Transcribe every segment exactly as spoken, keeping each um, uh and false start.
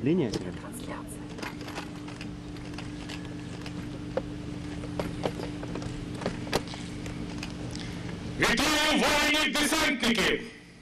Линия? Вітаю воїнів-десантників!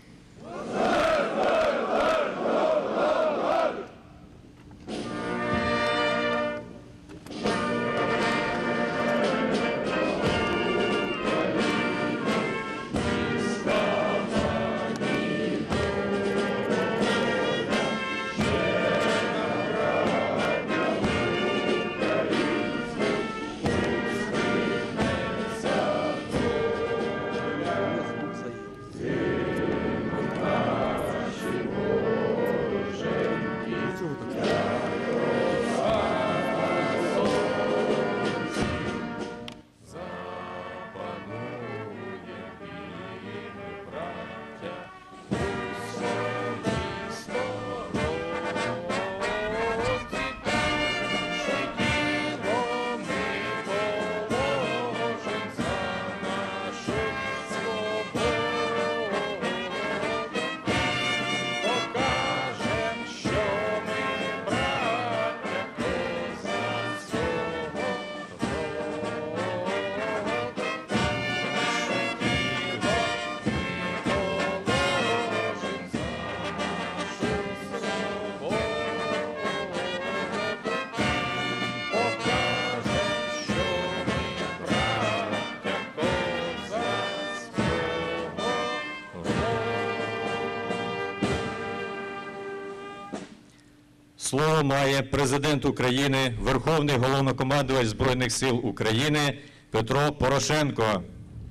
Слово має президент України, Верховний Головнокомандувач Збройних сил України Петро Порошенко.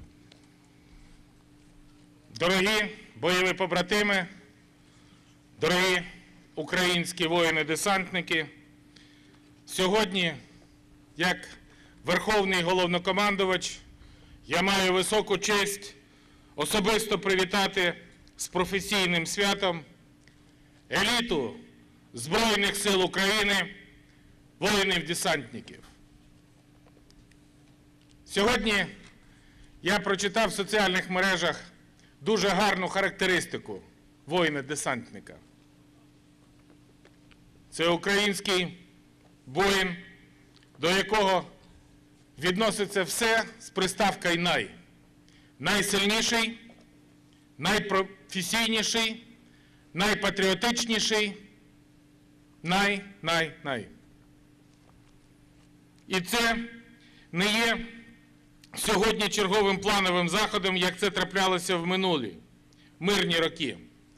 Дорогі бойові побратими, дорогі українські воїни-десантники, сьогодні, як Верховний Головнокомандувач, я маю високу честь особисто привітати з професійним святом еліту Збройних сил України, воїнів-десантників. Сьогодні я прочитав в соціальних мережах дуже гарну характеристику воїна-десантника. Це український воїн, до якого відноситься все з приставкою «най». Найсильніший, найпрофесійніший, найпатріотичніший, Най, най, най. І це не є сьогодні черговим плановим заходом, як це траплялося в минулі мирні роки,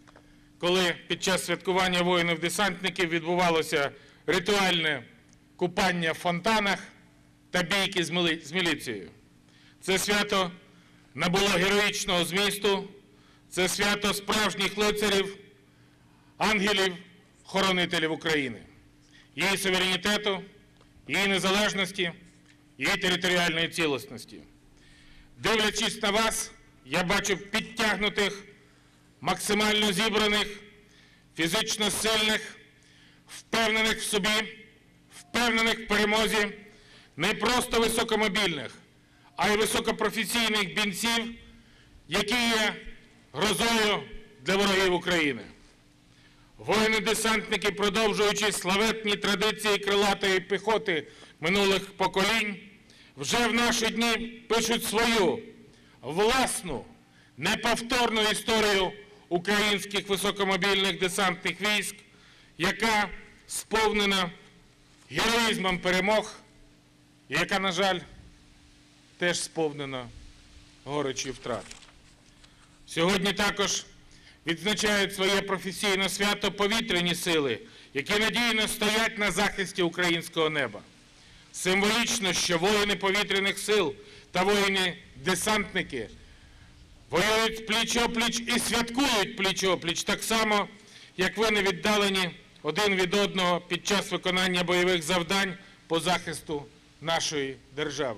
коли під час святкування воїнів-десантників відбувалося ритуальне купання в фонтанах та бійки з міліцією. Це свято набуло героїчного змісту, це свято справжніх лицарів, ангелів, хоронителів України, її суверенітету, її незалежності, її територіальної цілісності. Дивлячись на вас, я бачу підтягнутих, максимально зібраних, фізично сильних, впевнених в собі, впевнених в перемозі, не просто високомобільних, а й високопрофесійних бійців, які є грозою для ворогів України. Воїни-десантники, продовжуючи славетні традиції крилатої піхоти минулих поколінь, вже в наші дні пишуть свою власну, неповторну історію українських високомобільних десантних військ, яка сповнена героїзмом перемог, і яка, на жаль, теж сповнена горечі втрат. Сьогодні також відзначають своє професійне свято повітряні сили, які надійно стоять на захисті українського неба. Символічно, що воїни повітряних сил та воїни-десантники воюють пліч-опліч і святкують пліч-опліч, так само, як ви не віддалені один від одного під час виконання бойових завдань по захисту нашої держави.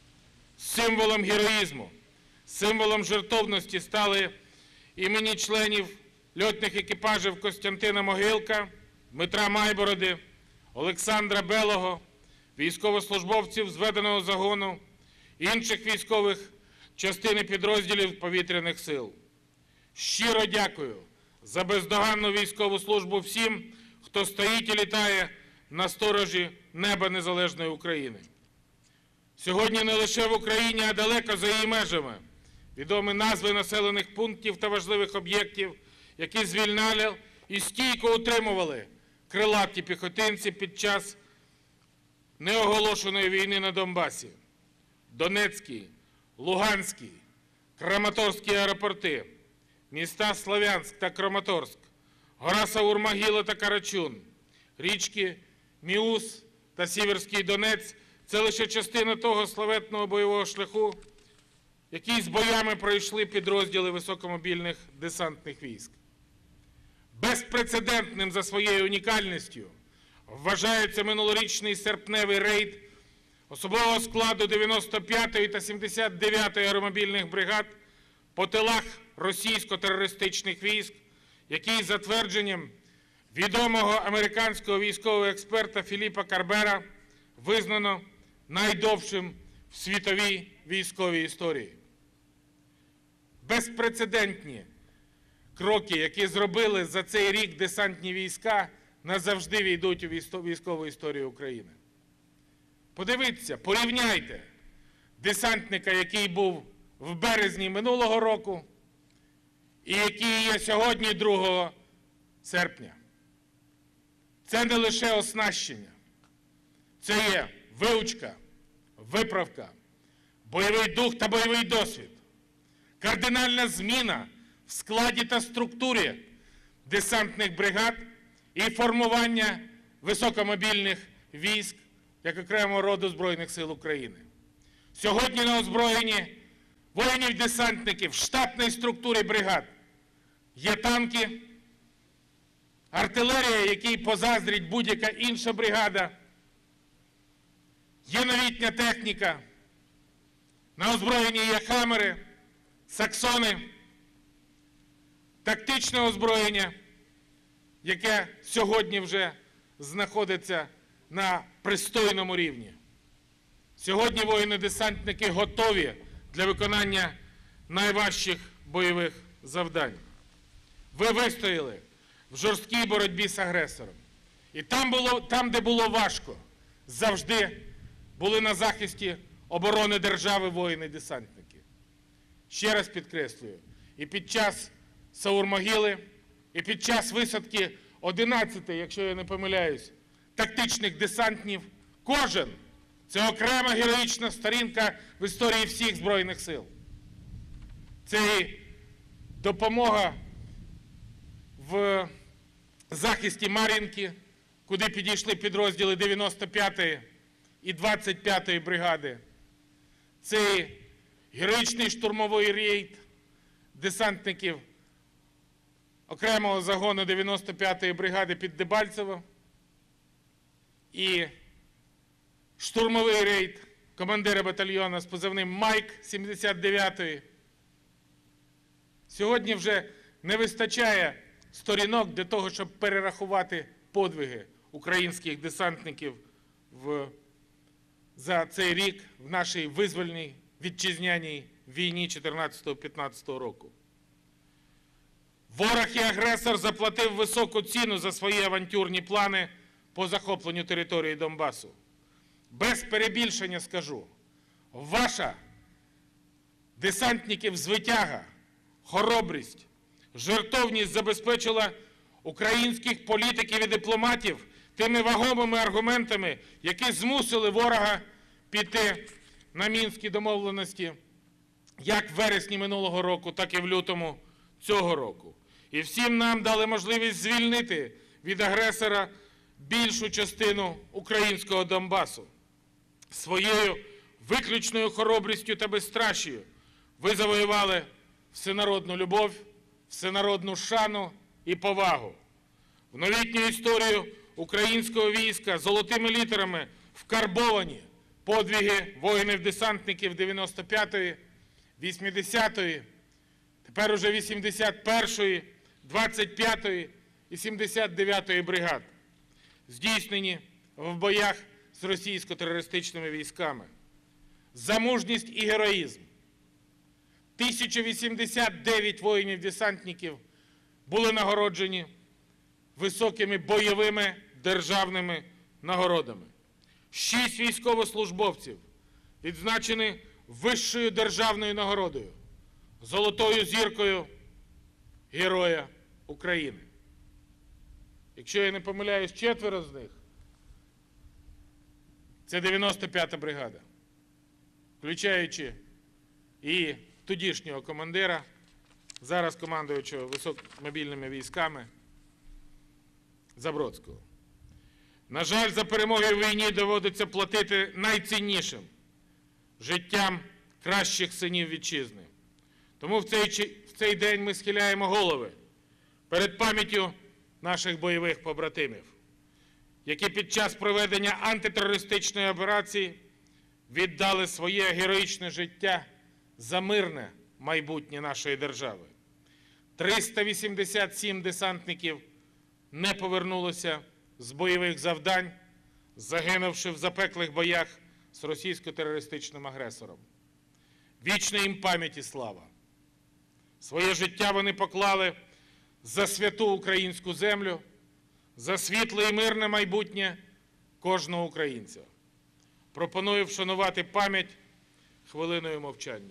Символом героїзму, символом жертовності стали імені членів льотних екіпажів Костянтина Могилка, Дмитра Майбороди, Олександра Белого, військовослужбовців зведеного загону, інших військових частин і підрозділів повітряних сил. Щиро дякую за бездоганну військову службу всім, хто стоїть і літає на сторожі неба незалежної України. Сьогодні не лише в Україні, а далеко за її межами відомі назви населених пунктів та важливих об'єктів, які звільняли і стійко утримували крилаті піхотинці під час неоголошеної війни на Донбасі. Донецький, Луганський, Краматорський аеропорти, міста Слов'янськ та Краматорськ, гора Саур-Могила та Карачун, річки Міус та Сіверський Донець – це лише частина того славетного бойового шляху, який з боями пройшли підрозділи високомобільних десантних військ. Безпрецедентним за своєю унікальністю вважається минулорічний серпневий рейд особового складу дев'яносто п'ятої та сімдесят дев'ятої аеромобільних бригад по тилах російсько-терористичних військ, який за твердженням відомого американського військового експерта Філіпа Карбера визнано найдовшим в світовій військовій історії. Безпрецедентні кроки, які зробили за цей рік десантні війська, назавжди війдуть у військову історію України. Подивіться, порівняйте десантника, який був в березні минулого року, і який є сьогодні, другого серпня. Це не лише оснащення, це є вивчка, виправка, бойовий дух та бойовий досвід, кардинальна зміна в складі та структурі десантних бригад і формування високомобільних військ як окремого роду Збройних сил України. Сьогодні на озброєнні воїнів-десантників в штатній структурі бригад є танки, артилерія, якій позаздрить будь-яка інша бригада, є новітня техніка, на озброєнні є хамери, саксони, тактичне озброєння, яке сьогодні вже знаходиться на пристойному рівні. Сьогодні воїни-десантники готові для виконання найважчих бойових завдань. Ви вистояли в жорсткій боротьбі з агресором. І там, було, там, де було важко, завжди були на захисті оборони держави воїни-десантники. Ще раз підкреслюю, і під час Саур-Могили, і під час висадки одинадцяти, якщо я не помиляюсь, тактичних десантнів, кожен – це окрема героїчна сторінка в історії всіх Збройних сил. Це і допомога в захисті Мар'їнки, куди підійшли підрозділи дев'яносто п'ятої і двадцять п'ятої бригади. Це і героїчний штурмовий рейд десантників окремого загону дев'яносто п'ятої бригади під Дебальцево і штурмовий рейд командира батальйону з позивним Майк сімдесят дев'ятої. Сьогодні вже не вистачає сторінок для того, щоб перерахувати подвиги українських десантників в, за цей рік в нашій визвольній вітчизняній війні чотирнадцятого-п'ятнадцятого року. Ворог і агресор заплатив високу ціну за свої авантюрні плани по захопленню території Донбасу. Без перебільшення скажу, ваша десантників звитяга, хоробрість, жертовність забезпечила українських політиків і дипломатів тими вагомими аргументами, які змусили ворога піти на Мінські домовленості як в вересні минулого року, так і в лютому цього року. І всім нам дали можливість звільнити від агресора більшу частину українського Донбасу. Своєю виключною хоробрістю та безстрашію ви завоювали всенародну любов, всенародну шану і повагу. В новітню історію українського війська золотими літерами вкарбовані подвиги воїнів-десантників дев'яносто п'ятої, вісімдесятої, тепер уже вісімдесят першої, двадцять п'ятої і сімдесят дев'ятої бригад, здійснені в боях з російсько-терористичними військами. За мужність і героїзм тисяча вісімдесят дев'ять воїнів-десантників були нагороджені високими бойовими державними нагородами. Шість військовослужбовців відзначені вищою державною нагородою – Золотою зіркою Героя України. Якщо я не помиляюсь, четверо з них – це дев'яносто п'ята бригада, включаючи і тодішнього командира, зараз командуючого високомобільними військами Забродського. На жаль, за перемоги в війні доводиться платити найціннішим – життям кращих синів вітчизни. Тому в цей, в цей день ми схиляємо голови перед пам'яттю наших бойових побратимів, які під час проведення антитерористичної операції віддали своє героїчне життя за мирне майбутнє нашої держави. триста вісімдесят сім десантників не повернулося з бойових завдань, загинувши в запеклих боях з російсько-терористичним агресором. Вічна їм пам'ять і слава! Своє життя вони поклали за святу українську землю, за світле і мирне майбутнє кожного українця. Пропоную вшанувати пам'ять хвилиною мовчання.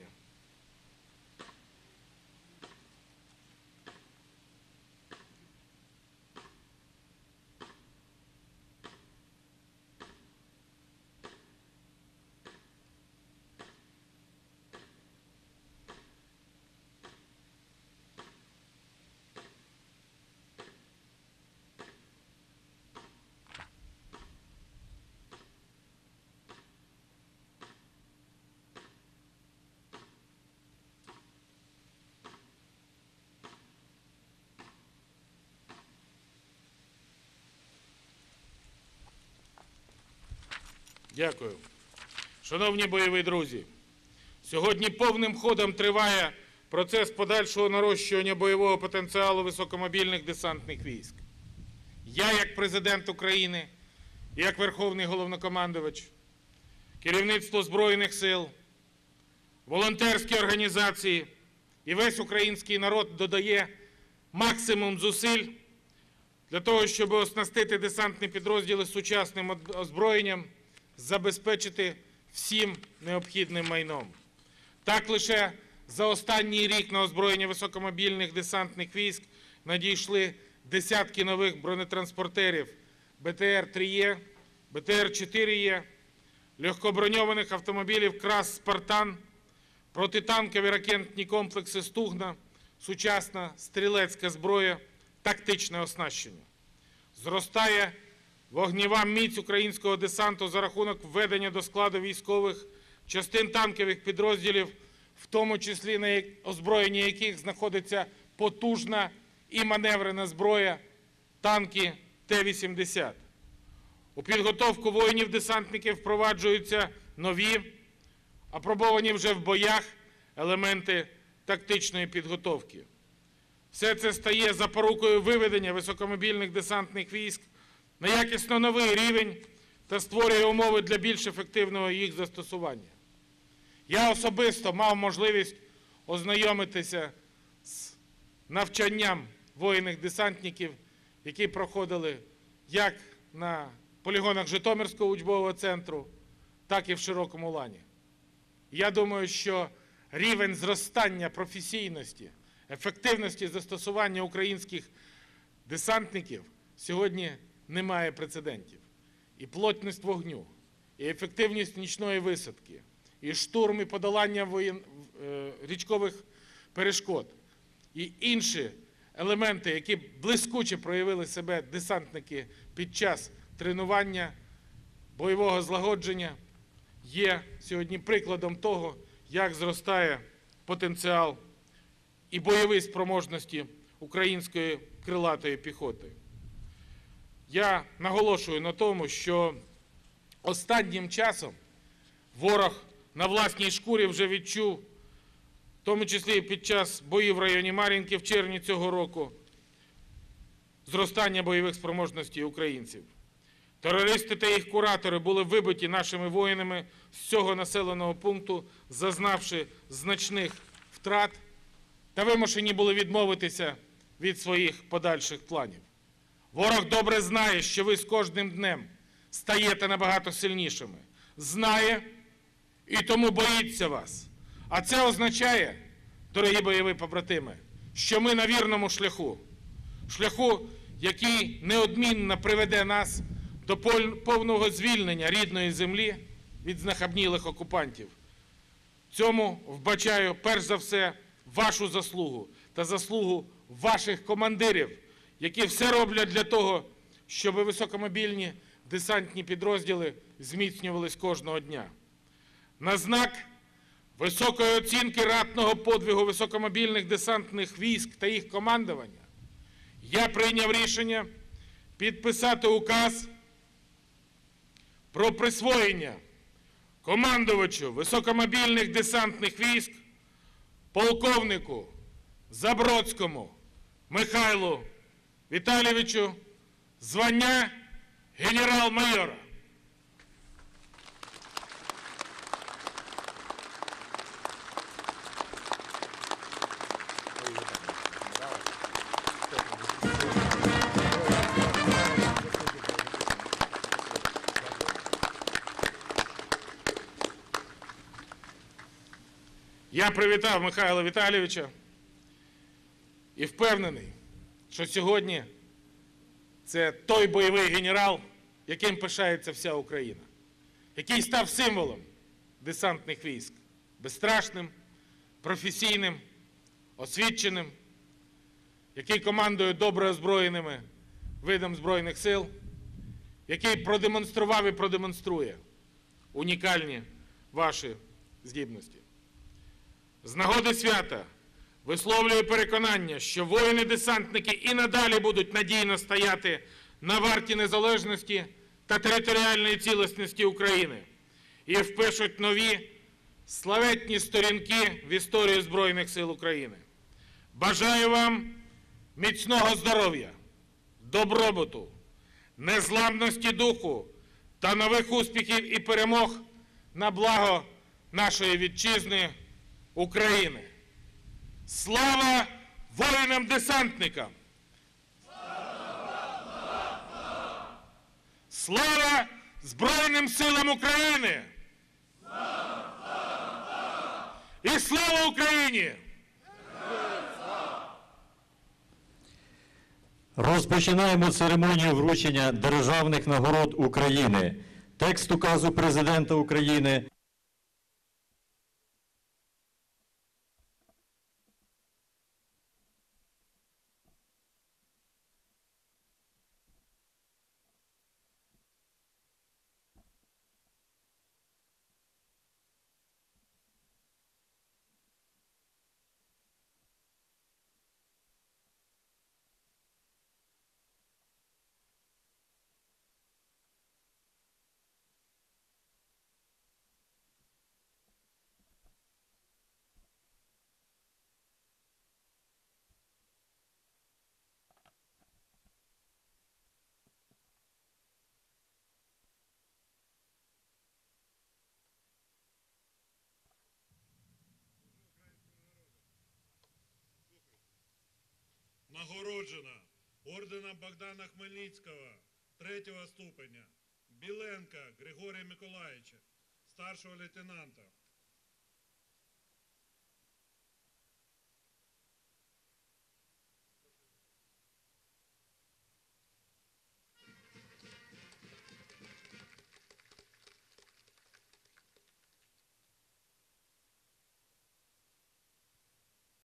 Дякую. Шановні бойові друзі, сьогодні повним ходом триває процес подальшого нарощування бойового потенціалу високомобільних десантних військ. Я, як президент України, як Верховний Головнокомандувач, керівництво Збройних сил, волонтерські організації і весь український народ додає максимум зусиль для того, щоб оснастити десантні підрозділи сучасним озброєнням, забезпечити всім необхідним майном. Так, лише за останній рік на озброєння високомобільних десантних військ надійшли десятки нових бронетранспортерів Б Т Р три Е, Б Т Р чотири Е, легкоброньованих автомобілів КРАС «Спартан», протитанкові ракетні комплекси «Стугна», сучасна стрілецька зброя, тактичне оснащення. Зростає вогнева міць українського десанту за рахунок введення до складу військових частин танкових підрозділів, в тому числі на озброєнні яких знаходиться потужна і маневрена зброя танки Т вісімдесят. У підготовку воїнів-десантників впроваджуються нові, апробовані вже в боях елементи тактичної підготовки. Все це стає запорукою виведення високомобільних десантних військ на якісно новий рівень та створює умови для більш ефективного їх застосування. Я особисто мав можливість ознайомитися з навчанням воїнів-десантників, які проходили як на полігонах Житомирського учбового центру, так і в Широкому Лані. Я думаю, що рівень зростання професійності, ефективності застосування українських десантників сьогодні не має прецедентів. І плотність вогню, і ефективність нічної висадки, і штурм, і подолання воєн... річкових перешкод, і інші елементи, які блискуче проявили себе десантники під час тренування, бойового злагодження, є сьогодні прикладом того, як зростає потенціал і бойові спроможності української крилатої піхоти. Я наголошую на тому, що останнім часом ворог на власній шкурі вже відчув, в тому числі під час боїв в районі Мар'їнки в червні цього року, зростання бойових спроможностей українців. Терористи та їх куратори були вибиті нашими воїнами з цього населеного пункту, зазнавши значних втрат, та вимушені були відмовитися від своїх подальших планів. Ворог добре знає, що ви з кожним днем стаєте набагато сильнішими. Знає і тому боїться вас. А це означає, дорогі бойові побратими, що ми на вірному шляху. Шляху, який неодмінно приведе нас до повного звільнення рідної землі від знахабнілих окупантів. Цьому вбачаю, перш за все, вашу заслугу та заслугу ваших командирів, які все роблять для того, щоб високомобільні десантні підрозділи зміцнювались кожного дня. На знак високої оцінки ратного подвигу високомобільних десантних військ та їх командування я прийняв рішення підписати указ про присвоєння командувачу високомобільних десантних військ полковнику Забродському Михайлу Віталійовичу звання генерал-майора. Я привітав Михайла Віталійовича і впевнений, що сьогодні це той бойовий генерал, яким пишається вся Україна, який став символом десантних військ, безстрашним, професійним, освіченим, який командує добре озброєними видами Збройних сил, який продемонстрував і продемонструє унікальні ваші здібності. З нагоди свята висловлюю переконання, що воїни-десантники і надалі будуть надійно стояти на варті незалежності та територіальної цілісності України і впишуть нові славетні сторінки в історію Збройних сил України. Бажаю вам міцного здоров'я, добробуту, незламності духу та нових успіхів і перемог на благо нашої вітчизни України. Слава воїнам-десантникам! Слава Збройним силам України! І слава Україні! Розпочинаємо церемонію вручення державних нагород України. Текст указу Президента України. Нагороджена орденом Богдана Хмельницького третього ступеня Біленка Григорія Миколаївича, старшого лейтенанта,